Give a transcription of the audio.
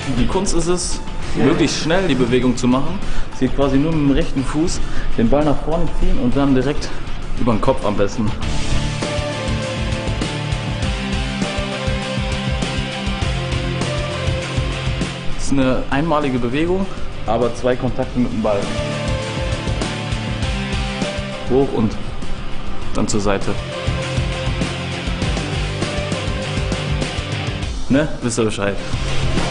Die Kunst ist es, möglichst schnell die Bewegung zu machen. Es geht quasi nur mit dem rechten Fuß den Ball nach vorne ziehen und dann direkt über den Kopf am besten. Es ist eine einmalige Bewegung, aber 2 Kontakte mit dem Ball. Hoch und dann zur Seite. Ne? Wisst ihr Bescheid.